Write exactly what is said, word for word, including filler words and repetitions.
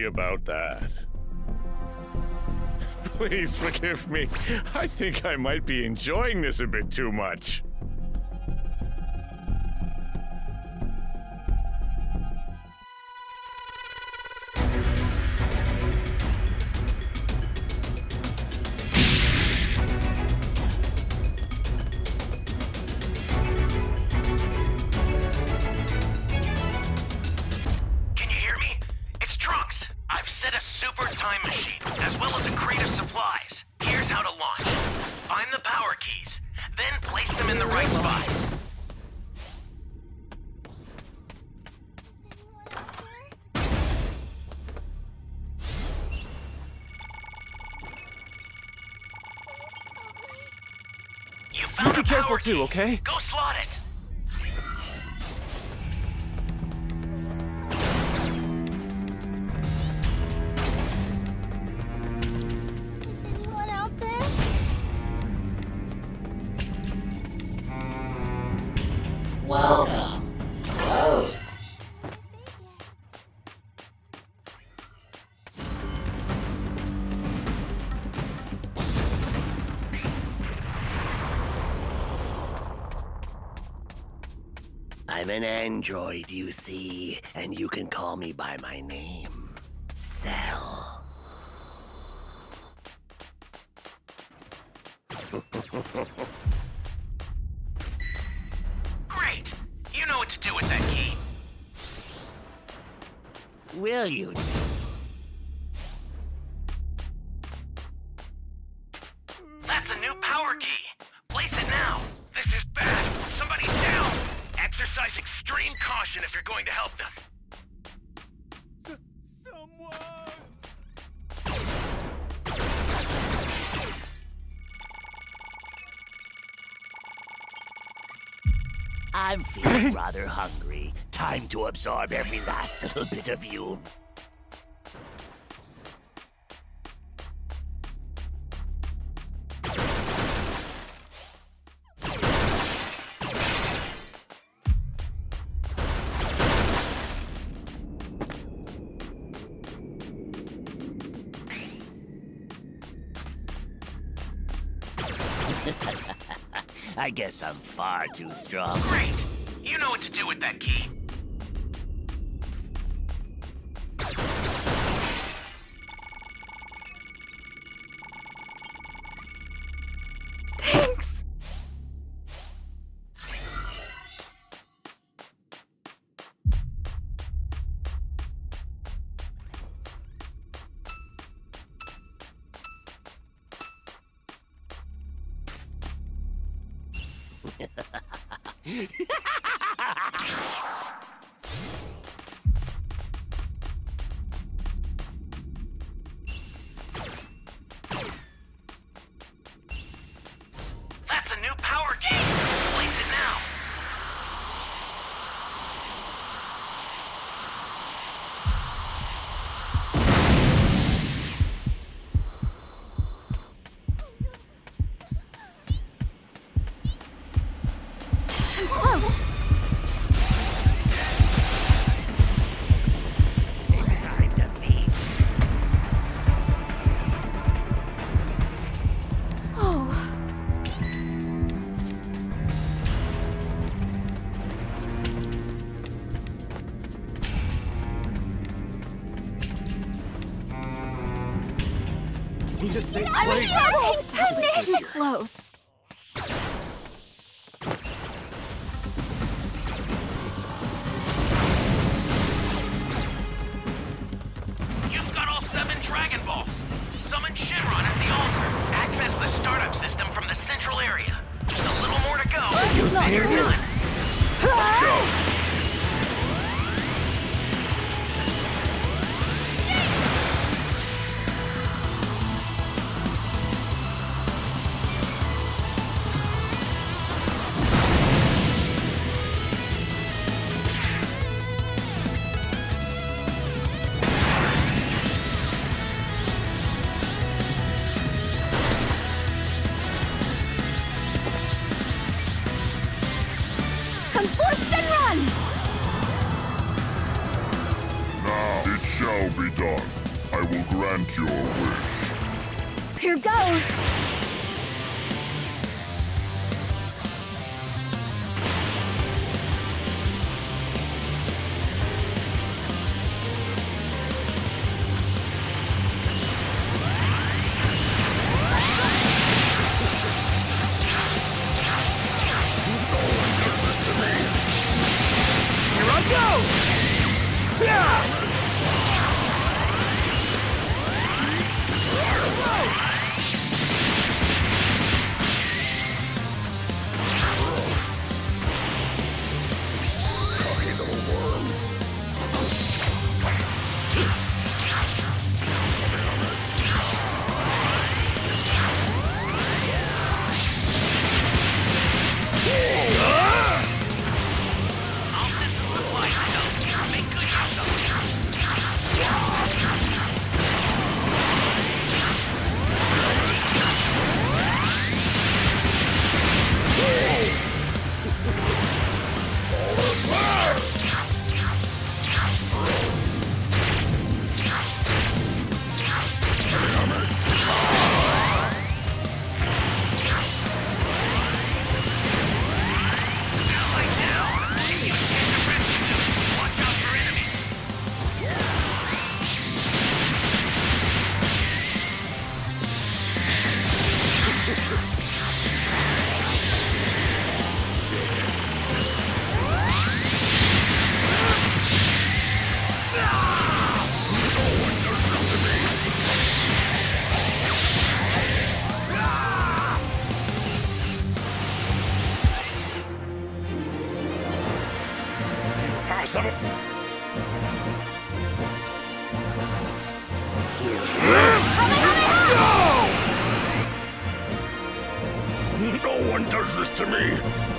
happy about that. Please forgive me. I think I might be enjoying this a bit too much. Be careful too, okay? Go slot it! Is anyone out there? Welcome. Close. I'm an android, you see, and you can call me by my name, Cell. Great! You know what to do with that key. Will you? That's a new power key. Place it now. This is bad. Somebody's down. Exercise extreme caution if you're going to help them. S someone! I'm feeling rather hungry. Time to absorb every last little bit of you. I guess I'm far too strong. Great! You know what to do with that key. Thanks. That's a new power key. Place it now. I'm close. It's time to feast. Oh. Need a safe I'm in place. trouble! Goodness! So close. You've got all seven Dragon Balls. Summon Shenron at the altar. Access the startup system from the central area. Just a little more to go. You serious? Let's go! Come forced and run! I will grant your wish. Here goes! Here I go! Yeah! I'll send some supplies to help. Make good use of them. Like now, if you get the rescue, watch out for enemies. No one does this to me!